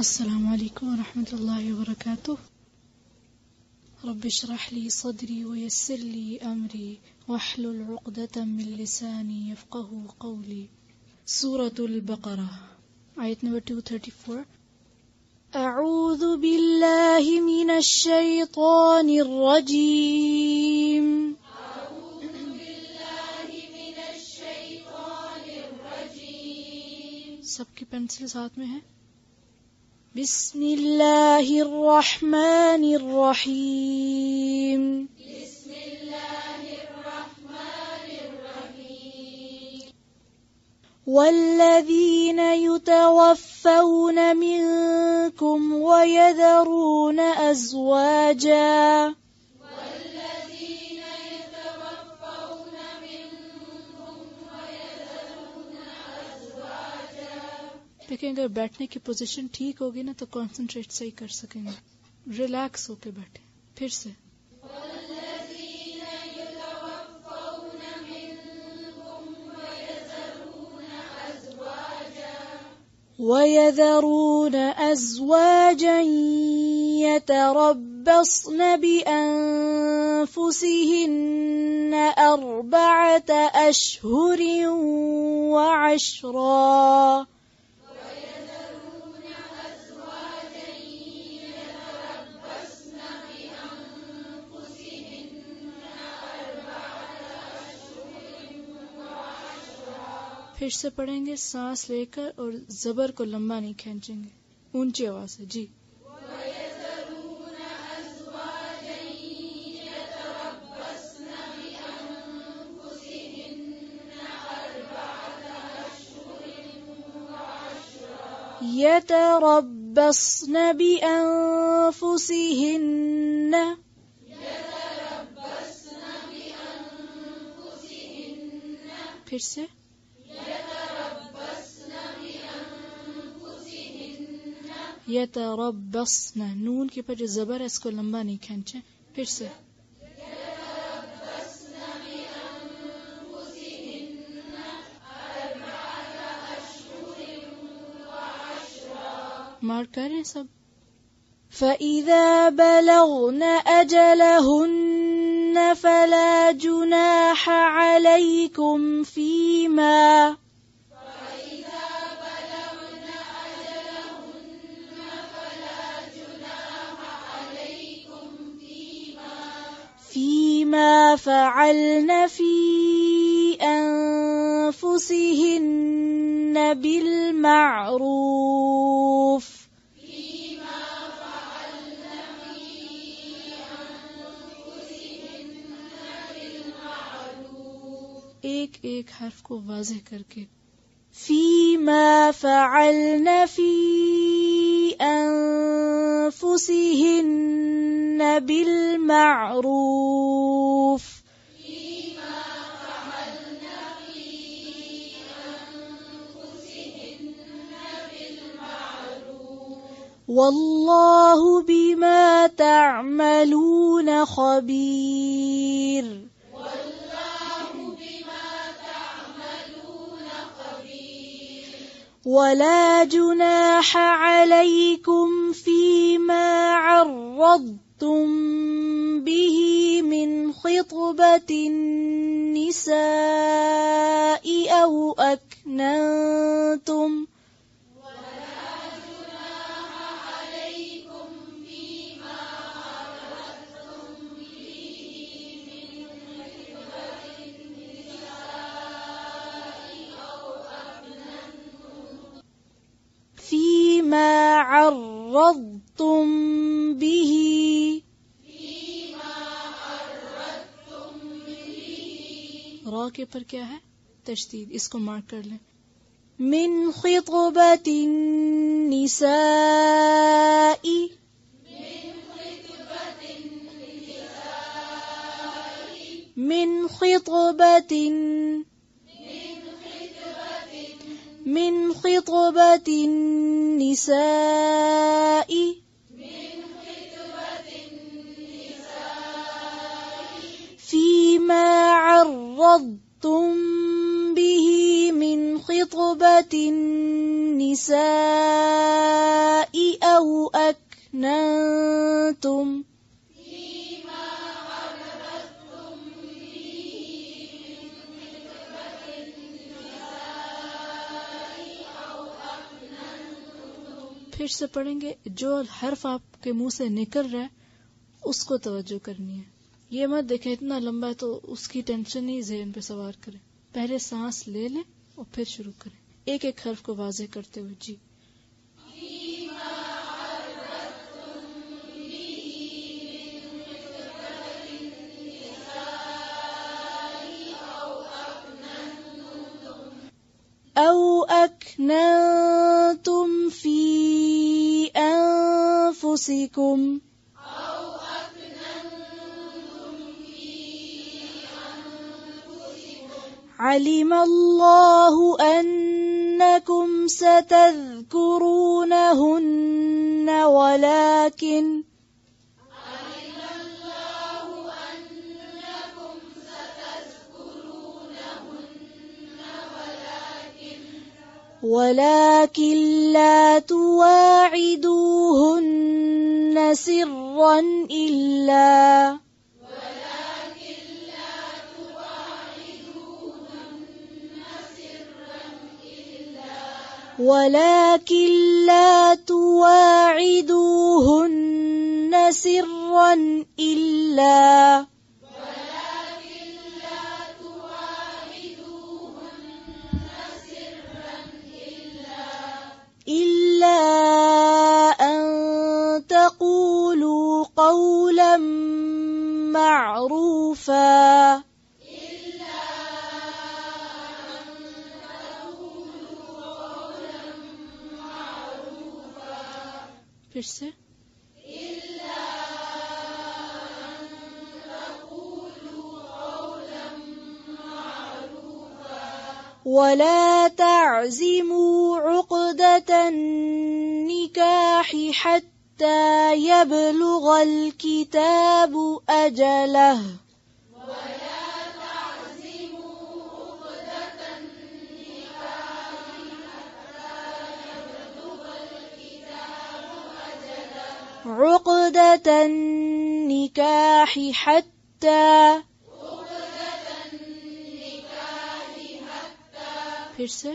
अस्सलामु अलैकुम वरहमतुल्लाहि वबरकातुह। रब्बि इश्रह ली सदरी वयस्सिर ली अमरी वहलुल उक़दतम मिन लिसानी यफ़क़हू क़ौली। सूरतुल बक़रा, आयत नंबर 234। अऊज़ु बिल्लाहि मिनश शैतानिर रजीम। सबकी पेंसिल साथ में है। बिस्मिल्लाहिर्रहमानिर्रहीम। वल्लज़ीन युतवफ़्फ़ौन मिन्कुम वयज़रून अज़वाजा देखिए, अगर बैठने की पोजीशन ठीक होगी ना तो कंसंट्रेट सही कर सकेंगे। रिलैक्स होके बैठे। फिर से वयज़रून अज़वाजन यतरब्बस्न बिअन्फुसिहिन्न अर्बअत अश्हुरिन वअश्रा। फिर से पढ़ेंगे, सांस लेकर और जबर को लंबा नहीं खींचेंगे, ऊंची आवाज से। जी। यतरब्बस्न बिअन्फुसिहिन्न। फिर से यतरब्बस्न, नून के ऊपर जो जबर है इसको लंबा नहीं खींचे। फिर से मार्क कर रहे हैं सब। फ़इज़ा बलग़न अजलहुन्न फ़ला जुनाह अलैकुम फ़ीमा फ़अल्न फ़ी अन्फुसिहिन्न बिलमारूफ़। एक एक हर्फ को वाज़ेह करके। फ़ीमा फ़अल्न फ़ी अन्फुसिहिन्न बिलमारूफ़। वल्लाहु बिमा तअमलून खबीर। वला जुनाह अलैकुम फ़ीमा अर्रद्तुम बिही मिन ख़ित्बतिन निसाइ औ अक्नंतुम फ़ीमा अर्रद्तुम बिही। रा के ऊपर क्या है? तशदीद, इसको मार्क कर लें। मिन ख़ित्बतिन निसाइ, मिन ख़ित्बतिन निसाइ फ़ीमा अर्रद्तुम बिही मिन ख़ित्बतिन النساء أو أكننتم फिर से पढ़ेंगे। जो हर्फ आपके मुंह से निकल रहा है उसको तवज्जो करनी है। ये मत देखें इतना लंबा है तो उसकी टेंशन ही ज़हन पे सवार करें। पहले सांस ले लें और फिर शुरू करें, एक एक हर्फ को वाज़ेह करते हुए। जी أو أكننتم في أنفسكم علم الله أنكم ستذكرونهن ولكن لا تواعدوهن سرا إلا أن تقولوا قولا معروفا फिर से ولا تعزموا عقدة النكاح حتى يبلغ الكتاب أجله عقدة النكاح حتى फिर से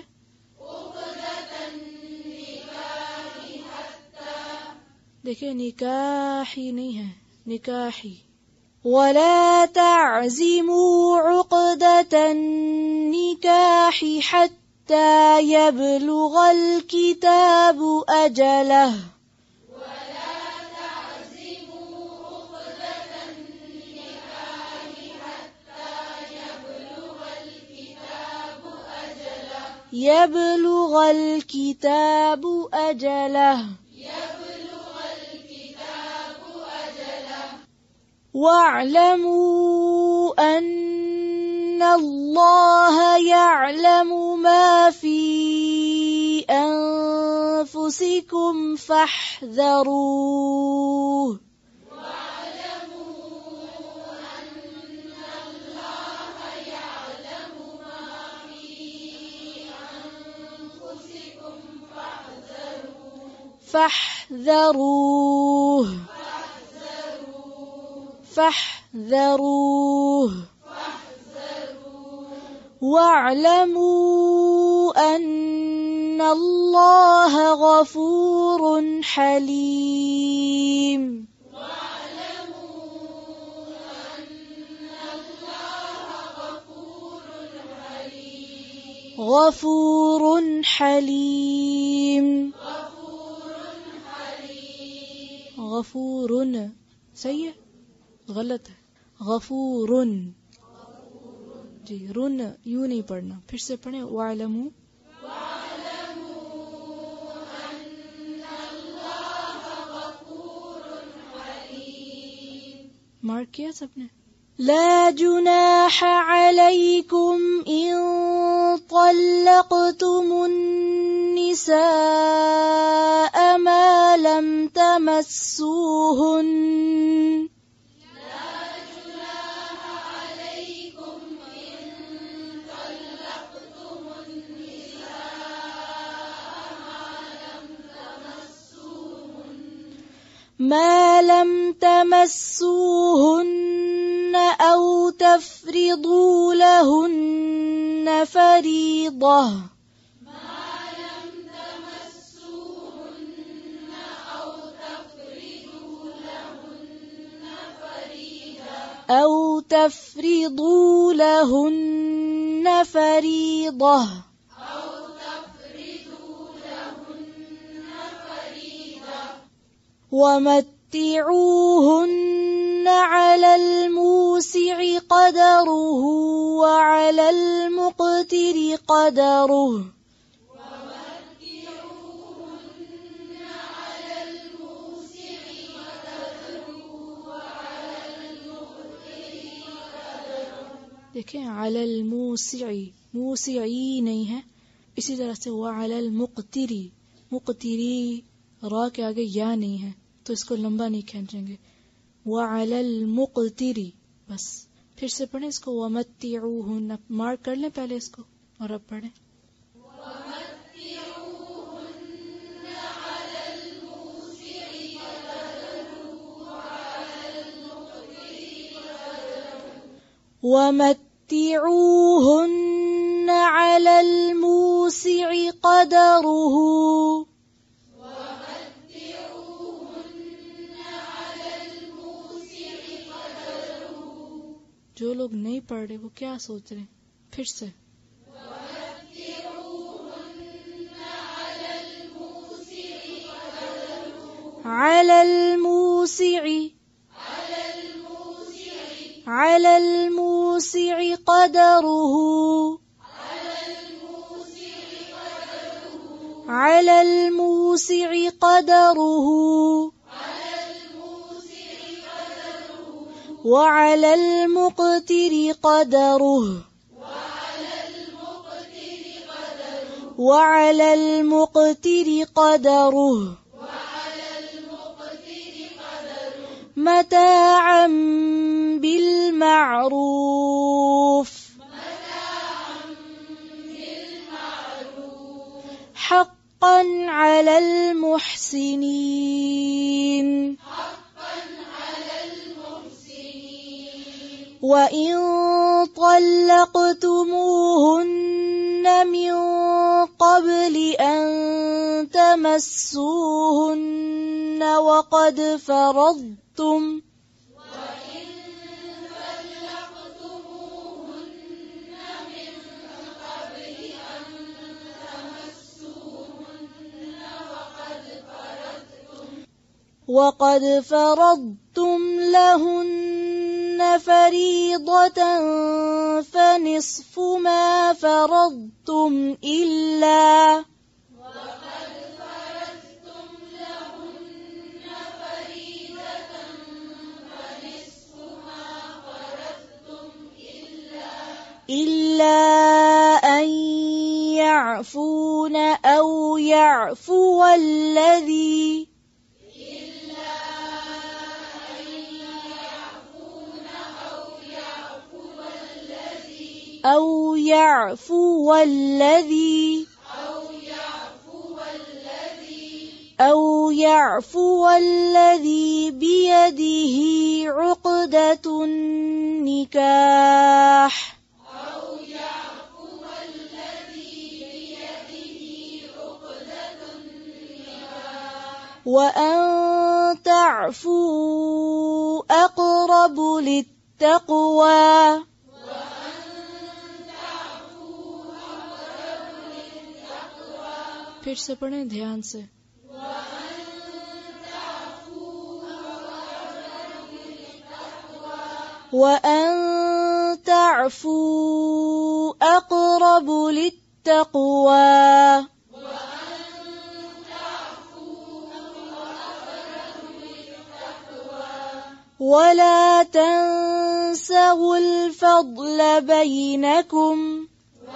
देखिए निकाही नहीं है, निकाही। ولا تعزموا عقدة النكاح حتى يبلغ الكتاب أجله يبلغ الكتاب أجله واعلموا أن الله يعلم ما في أنفسكم فاحذروه فاحذروه واعلموا أن الله غفور حليم غفور حليم غفور सही है, गलत है, गफूरुन जी, रुन यूं नहीं पढ़ना, फिर से पढ़े। वालमू मार्क किया सबने। لا جناح عليكم إن طلقتم النساء ما لم تمسوهن ما لم تمسوهن أو تفرضوا لهن فريضة ومتعوهن على الموسع قدره وعلى المقتر قدره देखें अलल मूसिई मूसिई नहीं है, इसी तरह से वअलल मुक़तिरी मुक़तिरी रा के आगे या नहीं है तो इसको लंबा नहीं खींचेंगे, वअलल मुक़तिरी बस। फिर से पढ़ें इसको, वमत्तिऊहुन मार्क कर लें पहले इसको और अब पढ़ें ومتعوهن على الموسع قدره जो लोग नहीं पढ़ रहे वो क्या सोच रहे हैं, फिर से على الموسع قدره على الموسع قدره وعلى المقتر قدره وعلى المقتر قدره متاعا بالمعروف حقا على المحسنين وإن طلقتموهن من قبل أن تمسوهن وقد فرضتم وقد فرضتم لهن فريضة فنصف ما فرضتم إلا أن يعفون أو يعفو الذي أو يعفو الذي بيده عقدة النكاح وأن تعفوا أقرب للتقوى फिर से पढ़ें ध्यान से وأن تعفوا أقرب للتقوى ولا تنسوا الفضل بينكم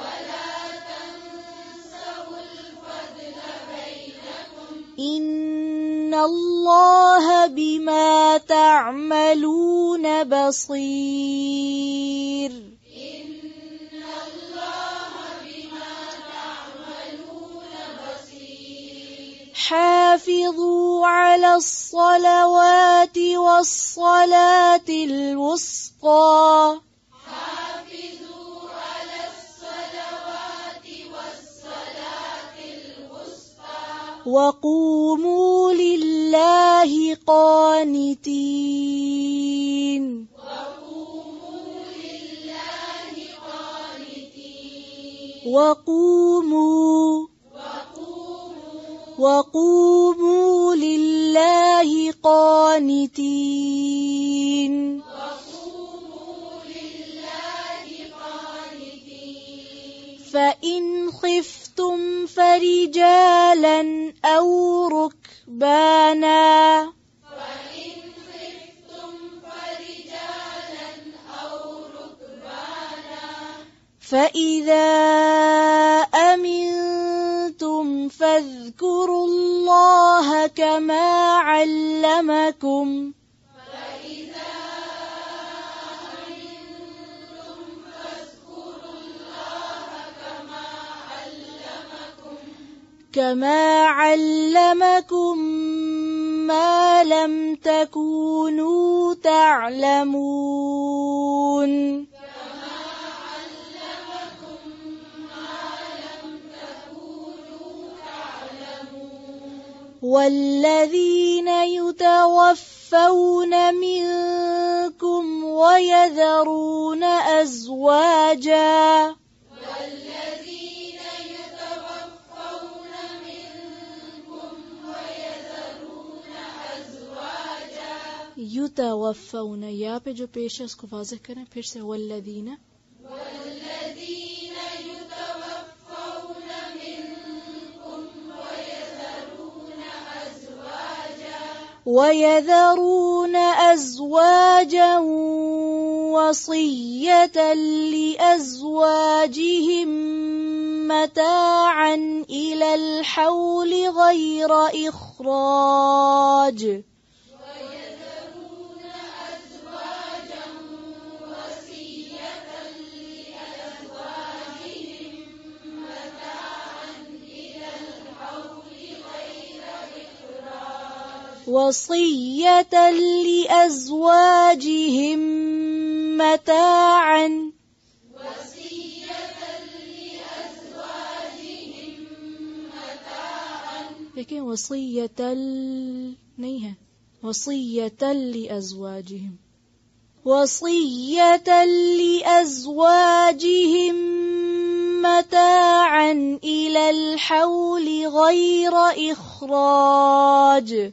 إن الله بما تعملون بصير حافظوا على الصلوات والصلاة الوسطى وقوموا لله قانتين وقوموا لله قانتين فإن خفتم فرجالا أو ركبانا فإذا أمنتم فاذكروا الله كما علمكم ما لم تكونوا تعلمون والذين يتوفون منكم ويذرون أزواجا يتوفون या पे जो पेश है उसको वाज़ेह करें फिर से वल्लदीन ويذرون أزواجا وصية لأزواجهم متاعا إلى الحول غير إخراج وصية لأزواجهم متاعا लेकिन वसीयत नहीं है वसीयत لأزواجهم وصية لأزواجهم متاعا إلى الحول غير إخراج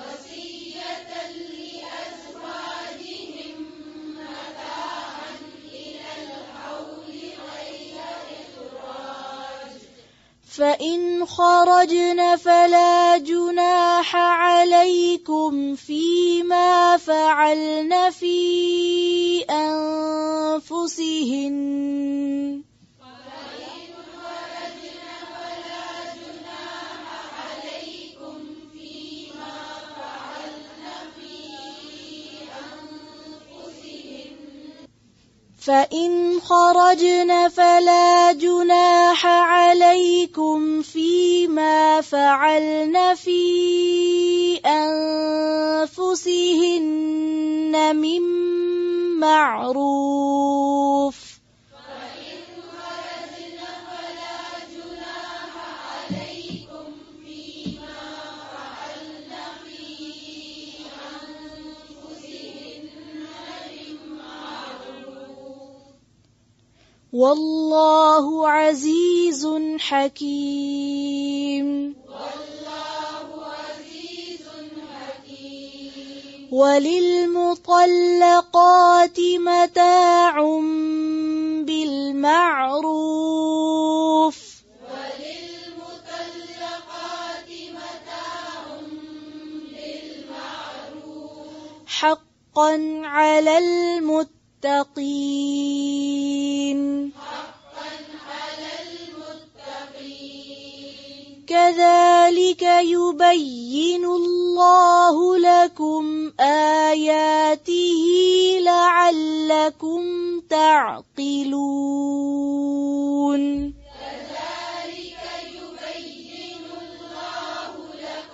فإن خرجن فلا جناح عليكم فيما فعلن في أنفسهن فإن خرجن فلا جناح عليكم فيما فعلن في أنفسهن من معروف والله عزيز حكيم وللمطلقات متاع بالمعروف حقا على المتقين كذلك يبين الله لكم آياته لعلكم تعقلون كذلك يبين الله لكم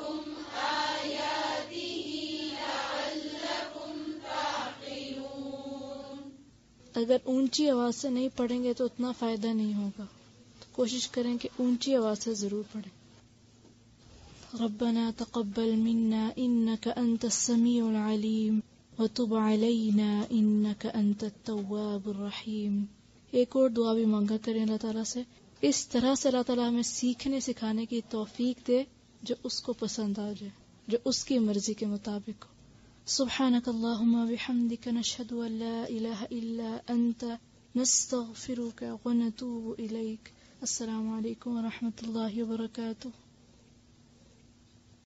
अगर ऊंची आवाज से नहीं पढ़ेंगे तो उतना फायदा नहीं होगा, तो कोशिश करें कि ऊंची आवाज से जरूर पढ़ें। रब्बना तक़ब्बल मिन्ना इन्नका अंतस समीउल अलीम व तुब अलैना इन्नका अंतत तव्वाबुर रहीम। एक और दुआ भी मांगा करें अल्लाह ताला से, इस तरह से अल्लाह ताला हमें सीखने सिखाने की तौफीक दे जो उसको पसंद आ जाए, जो उसकी मर्जी के मुताबिक हो। सुब्हानक अल्लाहुम्मा बिहम्दिका नशहदु अन ला इलाहा इल्ला अंता नस्तगफिरुका व नतूबु इलैक। अस्सलामु अलैकुम व रहमतुल्लाहि व बरकातुहू।